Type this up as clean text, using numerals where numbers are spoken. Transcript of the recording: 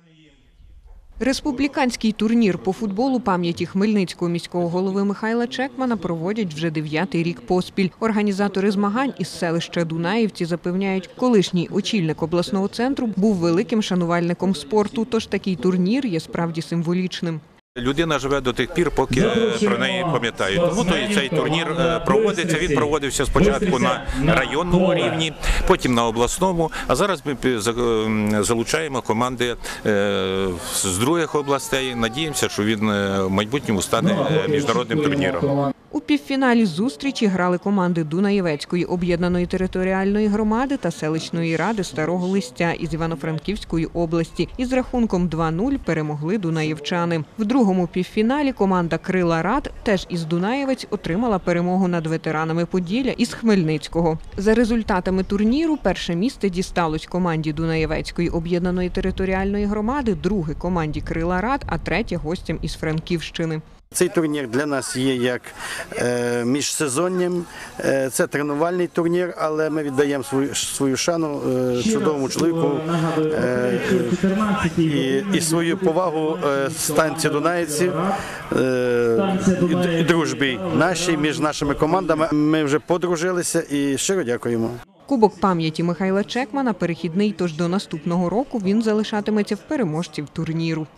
Республіканський турнір по футболу пам'яті Хмельницького міського голови Михайла Чекмана проводять вже 9-й рік поспіль. Організатори змагань із селища Дунаївці запевняють, колишній очільник обласного центру був великим шанувальником спорту, тож такий турнір є справді символічним. Людина живе до тих пір, поки про неї пам'ятають. Тому цей турнір проводиться. Він проводився спочатку на районному рівні, потім на обласному. А зараз ми залучаємо команди з других областей. Надіємося, що він в майбутньому стане міжнародним турніром. У півфіналі зустрічі грали команди Дунаєвецької об'єднаної територіальної громади та селищної ради Старого Листя із Івано-Франківської області. Із рахунком 2-0 перемогли дунаєвчани. В другому півфіналі команда «Крила Рад» теж із Дунаєвець отримала перемогу над ветеранами Поділля із Хмельницького. За результатами турніру перше місце дісталось команді Дунаєвецької об'єднаної територіальної громади, друге – команді «Крила Рад», а третє – гостям із Франківщини. Цей турнір для нас є як міжсезонням, це тренувальний турнір, але ми віддаємо свою шану чудовому чоловіку і свою повагу станції Дунаївці, дружбі нашій, між нашими командами. Ми вже подружилися і щиро дякуємо. Кубок пам'яті Михайла Чекмана перехідний, тож до наступного року він залишатиметься в переможців турніру.